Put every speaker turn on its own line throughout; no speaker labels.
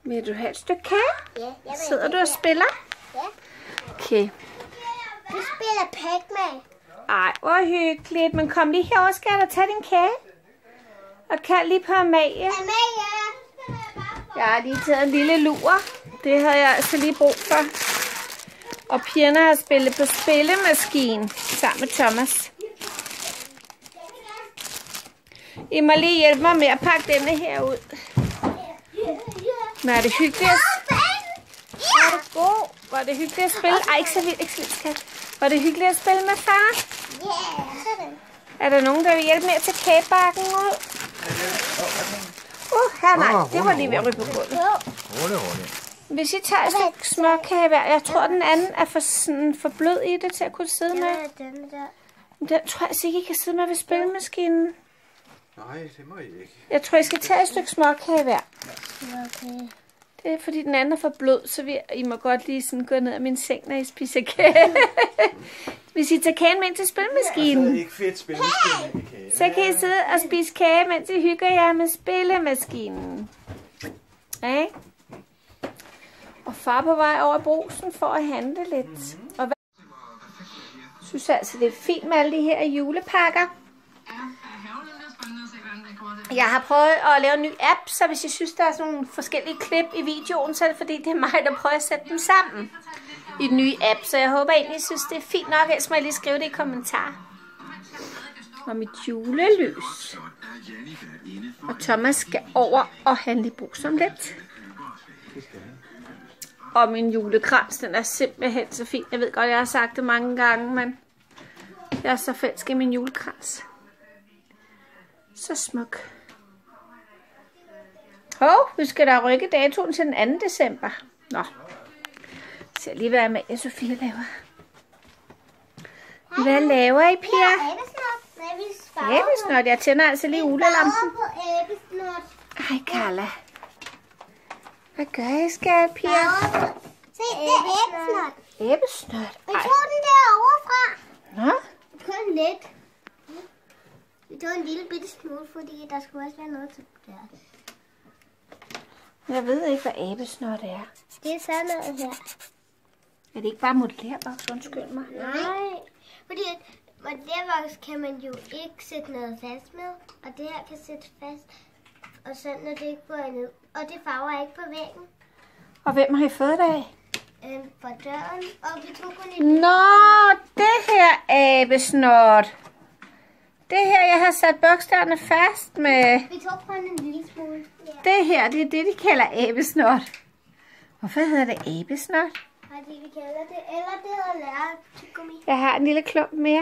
Vil du have et stykke kage?
Ja, jeg vil.
Sidder du og spiller?
Ja.
Okay.
Du spiller Pac-Man.
Ej, hvor hyggeligt. Men kom lige herover, skal jeg da tage din kage. Og kald lige på Amalie.
Amalie!
Jeg har lige taget en lille lur. Det havde jeg altså lige brug for. Og pigerne har spillet på spillemaskinen sammen med Thomas. I må lige hjælpe mig med at pakke denne her ud. Men er det hyggeligt? Er det god? Var det hyggeligt at spille? Ej, ikke så vildt, skat. Var det hyggeligt at spille med far?
Ja, sådan.
Er der nogen, der vil hjælpe med at tage kagebakken ud? Her nej, det var lige ved at ryge på gulvet. Hvis I tager et stykke smørkage hver, jeg tror den anden er for blød i det til at kunne sidde med. Den tror jeg ikke, I kan sidde med ved spillemaskinen.
Nej, det må I ikke.
Jeg tror, I skal tage et stykke smørkage hver.
Okay.
Det er fordi den anden er for blød, så I må godt lige sådan gå ned af min seng, når I spiser kage. Hvis I tager kagen med ind til spillemaskinen,
Det er ikke fedt spillemaskinen i kage.
så kan I sidde og spise kage, mens I hygger jer med spillemaskinen. Ja. Og far på vej over Brugsen for at handle lidt. Og jeg synes altså, det er fint med alle de her julepakker. Jeg har prøvet at lave en ny app, så hvis I synes, der er sådan nogle forskellige klip i videoen, så er det fordi, det er mig, der prøver at sætte dem sammen i den nye app. Så jeg håber egentlig, I synes, det er fint nok, ellers må jeg lige skrive det i kommentarer. Og mit julelys. Og Thomas skal over og handle i Brugsen om lidt. Og min julekrans, den er simpelthen så fin. Jeg ved godt, jeg har sagt det mange gange, men jeg er så falsk i min julekrans. Så smuk. Vi skal da rykke datoen til den 2. december. Nå. Så lige hvad Amalie og Sofie laver. Hvad laver I, piger? Æbesnot. Jeg tænder altså lige ulelampen. Ej, Carla. Hvad gør I, skat, piger?
Se, det er æbesnot.
Æbesnot?
Jeg tog den derovre fra.
Nå?
Kun lidt. Vi tog en lille bitte smule, fordi der skulle også være noget til der.
Jeg ved ikke, hvad æbesnot er.
Det er sådan noget her.
Er det ikke bare modellerboks? Undskyld mig.
Nej. Fordi modellerboks kan man jo ikke sætte noget fast med. Og det her kan sætte fast. Og sådan, når det ikke går ned. Og det farver ikke på væggen.
Og hvem har I fået det af?
På døren. Og vi tog kun
Nå, det her æbesnot. Det her, jeg har sat bogstaverne fast med.
Vi tog kun en lille smule. Ja.
Det her, det er det, de kalder æbesnot. Hvorfor hedder det æbesnot?
Fordi vi kalder det, eller det hedder lærertyggegummi.
Jeg har en lille klump mere.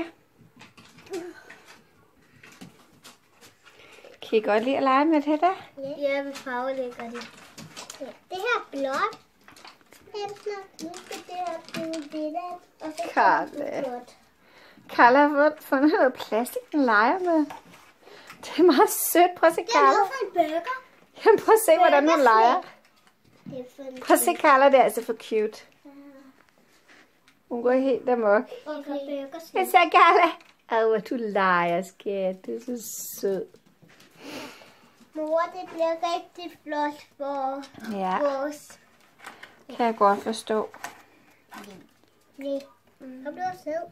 Kan I godt lide at lege med det der?
Ja, vi farvelægger det. Ja. Det her er blåt. Nu skal det her blive det der. Og så
Karla. Carla har fundet noget plastik, den leger med. Det er meget sødt. Prøv at se,
Det er
Carla.
noget for en burger.
Jamen, prøv at se, hvordan hun leger.
Det er for en
Prøv at se, Carla, det er altså for cute. Hun går helt amok.
burger.
Jeg sagde, Carla. Åh, du leger, skat. Du er så sød.
Mor, det bliver rigtig flot for vores.
Kan jeg godt forstå.
Ja. Kom du og sød.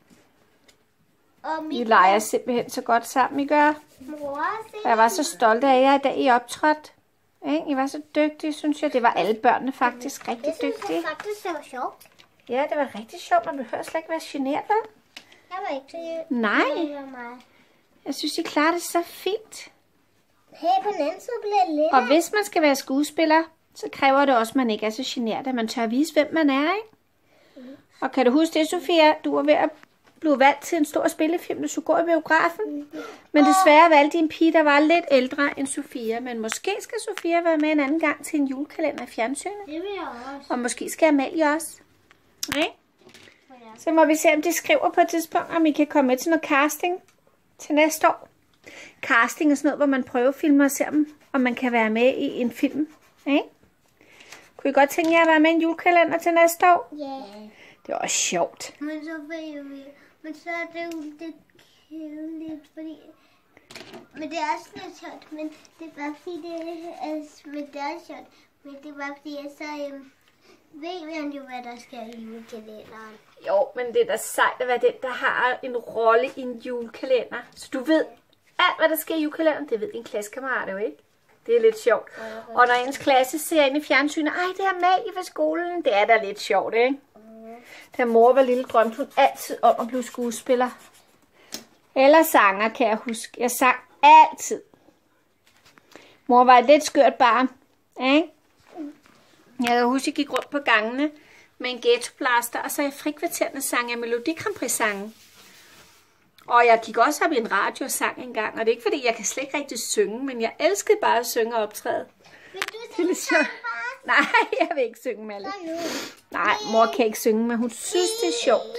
Og
I leger simpelthen så godt sammen, I gør.
mor, se.
Jeg var så stolt af jer, da I optrådte. I var så dygtige, synes jeg. Det var alle børnene faktisk rigtig
Jeg synes
dygtige.
faktisk, det var sjovt.
Ja, det var rigtig sjovt. Man behøver slet ikke være generet, vel?
Jeg var ikke så
Nej,
det var mig.
jeg synes, I klarer det så fint.
Hey, på den anden side bliver det lidt.
Og hvis man skal være skuespiller, så kræver det også, at man ikke er så generet, at man tør at vise, hvem man er, ikke? Og kan du huske det, Sofia? Du var ved at blive valgt til en stor spillefilm, du skulle gå i biografen. Men desværre valgte en pige, der var lidt ældre end Sofia. Men måske skal Sofia være med en anden gang til en julekalender i fjernsynet.
Det vil jeg også.
Og måske skal Amalie også. Okay? Så må vi se, om de skriver på et tidspunkt, om I kan komme med til noget casting til næste år. Casting er sådan noget, hvor man prøvefilmer og ser, om man kan være med i en film. Okay? Kunne I godt tænke jer at være med i en julekalender til næste år?
Ja.
Det er også sjovt.
Men så er det jo lidt kedeligt, fordi... Men det er også lidt sjovt, men det er bare fordi, det er med det er sjovt. Men det var fordi, så ved man jo, hvad der skal i julekalenderen.
Jo, men det er da sejt at være den, der har en rolle i en julekalender. Så du ved alt, hvad der sker i julekalenderen. Det ved din klassekammerat jo ikke. Det er lidt sjovt. Og når ens klasse ser ind i fjernsynet, ej, det er Amalie fra skolen. Det er da lidt sjovt, ikke? Da mor var lille, drømte hun altid om at blive skuespiller. Eller sanger, kan jeg huske. Jeg sang altid. Mor var et lidt skørt barn, ikke? Jeg kan huske, at jeg gik rundt på gangene med en ghettoblaster, og så i frikvartererne sang jeg Melodi Grand Prix sange. Og jeg gik også op i en radio og sang en gang, og det er ikke fordi, jeg kan slet ikke rigtig synge, men jeg elskede bare at synge og optræde.
Vil du synge, far?
Nej, jeg vil ikke synge, Malle. Nej, mor kan ikke synge, men hun synes, det er sjovt.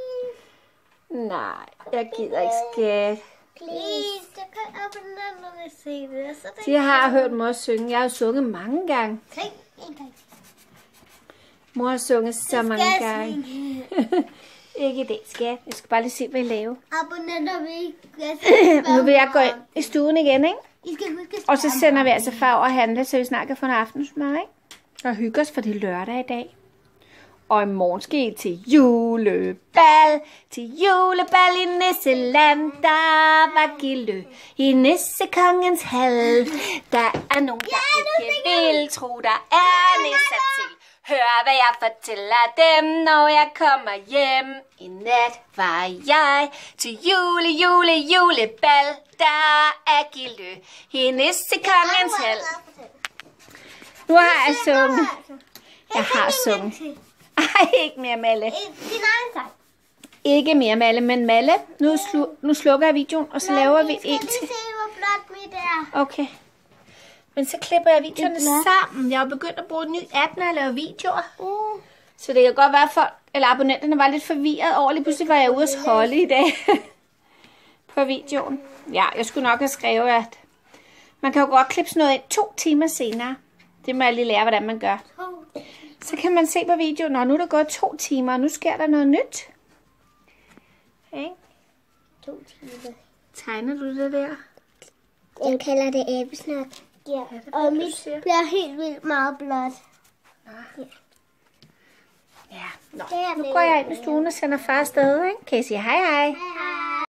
Nej, jeg gider ikke, skat.
Please, jeg kan abonnenterne se det. Så
De har hørt mor synge. Jeg har sunget mange gange.
en gang.
Mor har sunget så mange gange. Ikke i dag, skat. Jeg skal bare lige se, hvad I laver.
Abonnenter vil ikke.
Nu vil jeg gå ind i stuen igen, ikke?
I skal huske
Og så sender vi altså far over at handle, så vi snart kan få en aftensmad, ikke? Og hygge os, for det er lørdag i dag. Og i morgen skal I til julebal. Til julebal i Nisseland. Der var gilde i Nissekongens hal. Der er nogen, der ikke vil tro, der er nisser til. Hør, hvad jeg fortæller dem, når jeg kommer hjem. I nat var jeg til julebal. Der er gilde i Nissekongens hal. Nu har jeg sunget. Jeg har sunget. Ej, ikke mere, Malle.
Din egen sang.
Ikke mere, Malle, men Malle, nu slukker jeg videoen, og så laver vi en til.
Se, hvor blot mit er.
Okay. Men så klipper jeg videoerne sammen. Jeg har begyndt at bruge en ny app, når jeg laver videoer. Så det kan godt være, for eller abonnenterne var lidt forvirret over. Lige pludselig var jeg ude at holde i dag på videoen. Ja, jeg skulle nok have skrevet, at man kan jo godt klippe sådan noget ind 2 timer senere. Det må jeg lige lære, hvordan man gør. Så kan man se på videoen, og nu er der gået 2 timer, og nu sker der noget nyt. Okay.
2 timer.
Tegner du det der?
Jeg kalder det æbesnak. Ja, og mit bliver helt vildt meget blåt.
Ja. Nå, nu går jeg ind i stuen og sender far afsted, ikke? Kan I sige hej hej?
Hej.